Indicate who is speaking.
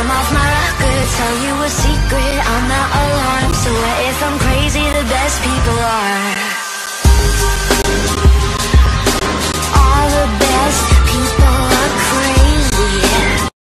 Speaker 1: I'm off my rocker, tell you a secret.